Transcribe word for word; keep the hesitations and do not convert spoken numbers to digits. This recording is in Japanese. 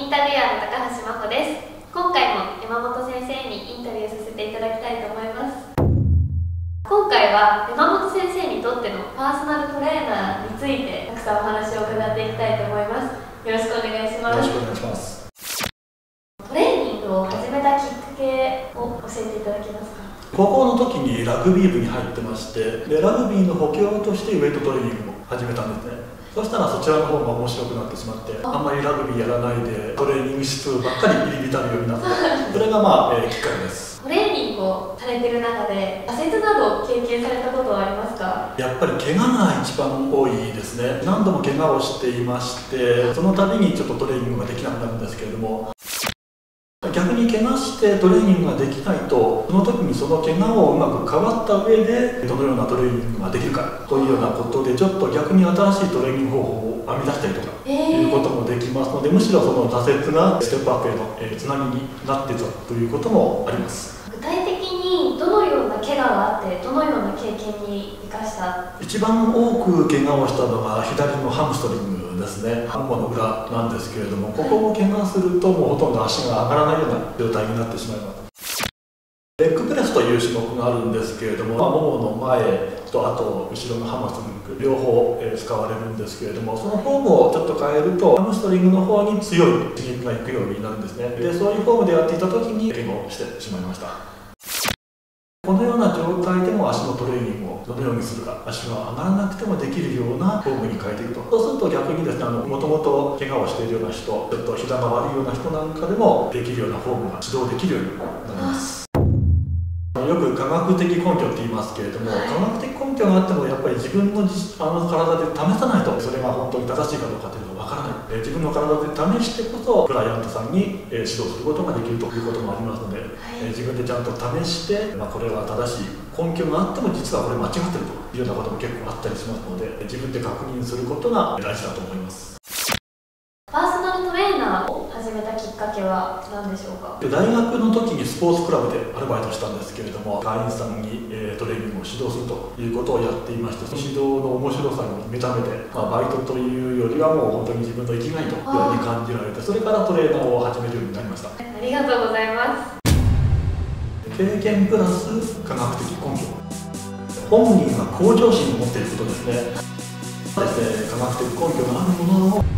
ンタビュアーの高橋真帆です。今回も山本先生にインタビューさせていただきたいと思います。今回は山本先生にとってのパーソナルトレーナーについてたくさんお話を伺っていきたいと思います。よろしくお願いします。 よろしくお願いします。 トレーニングを始めたきっかけを教えていただけますか？ 高校の時にラグビー部に入ってまして、でラグビーの補強としてウェイトトレーニングを始めたんですね。そしたらそちらの方が面白くなってしまって、あんまりラグビーやらないでトレーニング室ばっかり入り浸るようになって、それがまあ、えー、きっかけです。 トレーニングをされている中で挫折など経験されたことはありますか？ やっぱり怪我が一番多いですね。何度も怪我をしていまして、その度にちょっとトレーニングができなくなるんですけれども、逆に怪我してトレーニングができないと、その時にその怪我をうまく変わった上でどのようなトレーニングができるかというようなことで、ちょっと逆に新しいトレーニング方法を編み出したりとか、えー、いうこともできますので、むしろその挫折がステップアップへの、えー、つなぎになっていたということもあります。 具体的にどのような怪我があって、どのような経験に生かした？ 一番多く怪我をしたのが左のハムストリングですね。ハンモの裏なんですけれども、ここを怪我するともうほとんど足が上がらないような状態になってしまいます。レッグプレスという種目があるんですけれども、まあ、ももの前とあと後ろのハムストリング両方、えー、使われるんですけれども、そのフォームをちょっと変えるとハムストリングの方に強い刺激がいくようになるんですね。でそういうフォームでやっていた時に怪我をしてしまいました。このような状態でも足のトレーニングをどのようにするか、足が上がらなくてもできるようなフォームに変えていくと。そうすると逆にですね、もともと怪我をしているような人、ちょっと膝が悪いような人なんかでもできるようなフォームが指導できるようになります。よく科学的根拠って言いますけれども、はい、科学的根拠があってもやっぱり自分のあの体で試さないとそれが本当に正しいかどうかというのは分からない。え自分の体で試してこそクライアントさんに、え指導することができるということもありますので、はい、え自分でちゃんと試して、まあ、これは正しい根拠があっても実はこれ間違ってるというようなことも結構あったりしますので、自分で確認することが大事だと思います。 パーソナルトレーナーを始めたきっかけは何でしょうか？ 大学の時にスポーツクラブでアルバイトしたんですけれども、会員さんに、えー、トレーニングを指導するということをやっていまして、その指導の面白さに目覚めて、まあ、バイトというよりはもう本当に自分の生きがいというように感じられて、それからトレーナーを始めるようになりました。 ありがとうございます。 経験プラス科学的根拠、本人が向上心を持っていることですね。科学的根拠があるものの